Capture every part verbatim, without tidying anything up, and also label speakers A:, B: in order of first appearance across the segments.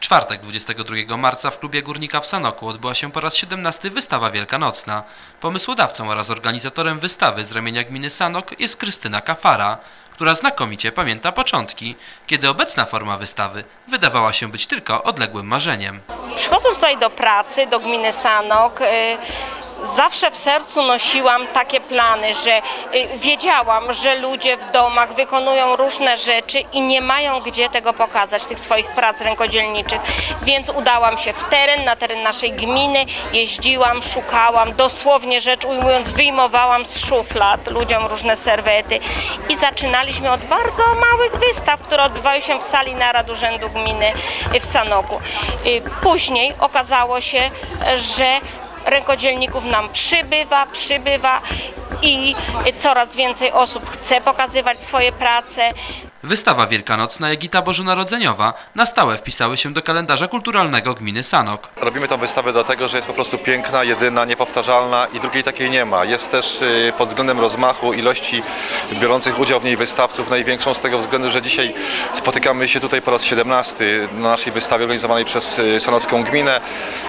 A: czwartek, dwudziestego drugiego marca w klubie Górnika w Sanoku odbyła się po raz siedemnasty wystawa wielkanocna. Pomysłodawcą oraz organizatorem wystawy z ramienia gminy Sanok jest Krystyna Kafara, która znakomicie pamięta początki, kiedy obecna forma wystawy wydawała się być tylko odległym marzeniem.
B: Przychodząc tutaj do pracy, do gminy Sanok, zawsze w sercu nosiłam takie plany, że wiedziałam, że ludzie w domach wykonują różne rzeczy i nie mają gdzie tego pokazać, tych swoich prac rękodzielniczych. Więc udałam się w teren, na teren naszej gminy, jeździłam, szukałam, dosłownie rzecz ujmując, wyjmowałam z szuflad ludziom różne serwety i zaczynaliśmy od bardzo małych wystaw, które odbywały się w sali narad Urzędu Gminy w Sanoku. Później okazało się, że rękodzielników nam przybywa, przybywa i coraz więcej osób chce pokazywać swoje prace.
A: Wystawa wielkanocna, jak i ta bożonarodzeniowa na stałe wpisały się do kalendarza kulturalnego gminy Sanok.
C: Robimy tę wystawę dlatego, że jest po prostu piękna, jedyna, niepowtarzalna i drugiej takiej nie ma. Jest też pod względem rozmachu, ilości biorących udział w niej wystawców największą z tego względu, że dzisiaj spotykamy się tutaj po raz siedemnasty na naszej wystawie organizowanej przez sanocką gminę.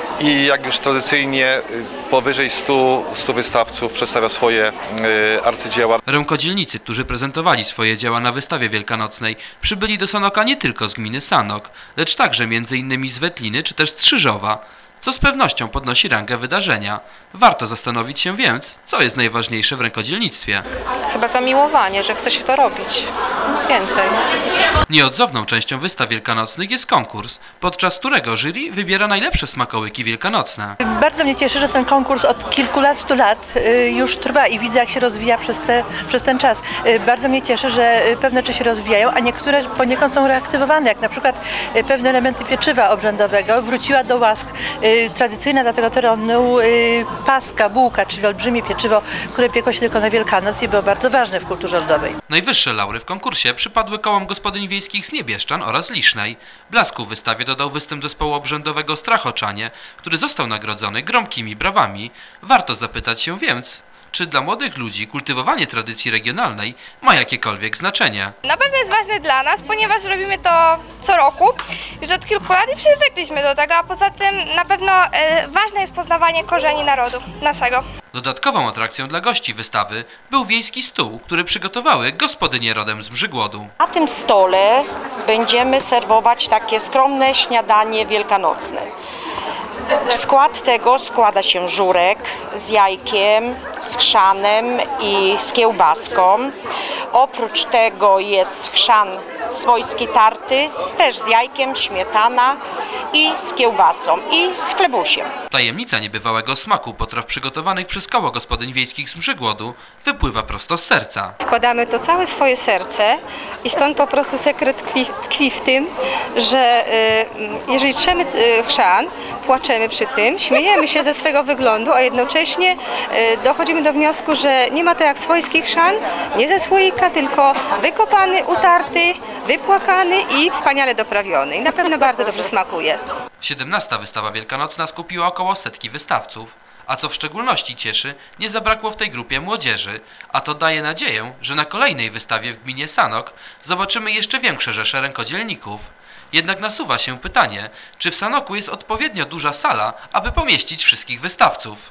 C: I jak już tradycyjnie powyżej stu, stu wystawców przedstawia swoje y, arcydzieła.
A: Rękodzielnicy, którzy prezentowali swoje dzieła na wystawie wielkanocnej, przybyli do Sanoka nie tylko z gminy Sanok, lecz także między innymi z Wetliny czy też z Strzyżowa, co z pewnością podnosi rangę wydarzenia. Warto zastanowić się więc, co jest najważniejsze w rękodzielnictwie.
D: Chyba zamiłowanie, że chce się to robić. Nic więcej.
A: Nieodzowną częścią wystaw wielkanocnych jest konkurs, podczas którego jury wybiera najlepsze smakołyki wielkanocne.
E: Bardzo mnie cieszy, że ten konkurs od kilkunastu lat już trwa i widzę, jak się rozwija przez, te, przez ten czas. Bardzo mnie cieszy, że pewne rzeczy się rozwijają, a niektóre poniekąd są reaktywowane, jak na przykład pewne elementy pieczywa obrzędowego. Wróciła do łask tradycyjna dla tego terenu paska, bułka, czyli olbrzymie pieczywo, które piekło się tylko na Wielkanoc i było bardzo ważne w kulturze ludowej.
A: Najwyższe laury w konkursie przypadły kołom gospodyń wiejskich z Niebieszczan oraz Lisznej. Blasku w wystawie dodał występ zespołu obrzędowego Strachoczanie, który został nagrodzony gromkimi brawami. Warto zapytać się więc, czy dla młodych ludzi kultywowanie tradycji regionalnej ma jakiekolwiek znaczenie?
F: Na pewno jest ważne dla nas, ponieważ robimy to co roku już od kilku lat i przywykliśmy do tego, a poza tym na pewno e, ważne jest poznawanie korzeni narodu naszego.
A: Dodatkową atrakcją dla gości wystawy był wiejski stół, który przygotowały gospodynie rodem z Mrzygłodu.
B: Na tym stole będziemy serwować takie skromne śniadanie wielkanocne. W skład tego składa się żurek z jajkiem, z chrzanem i z kiełbaską. Oprócz tego jest chrzan swojski tarty, też z jajkiem, śmietana i z kiełbasą i z chlebusiem.
A: Tajemnica niebywałego smaku potraw przygotowanych przez koło gospodyń wiejskich z Mrzygłodu wypływa prosto z serca.
D: Wkładamy to całe swoje serce i stąd po prostu sekret tkwi, tkwi w tym, że y, jeżeli trzemy y, chrzan, płaczemy przy tym, śmiejemy się ze swego wyglądu, a jednocześnie y, dochodzimy do wniosku, że nie ma to jak swojski chrzan, nie ze słoika, tylko wykopany, utarty, wypłakany i wspaniale doprawiony. I na pewno bardzo dobrze smakuje.
A: siedemnasta wystawa wielkanocna skupiła około setki wystawców, a co w szczególności cieszy, nie zabrakło w tej grupie młodzieży, a to daje nadzieję, że na kolejnej wystawie w gminie Sanok zobaczymy jeszcze większe rzesze rękodzielników. Jednak nasuwa się pytanie, czy w Sanoku jest odpowiednio duża sala, aby pomieścić wszystkich wystawców.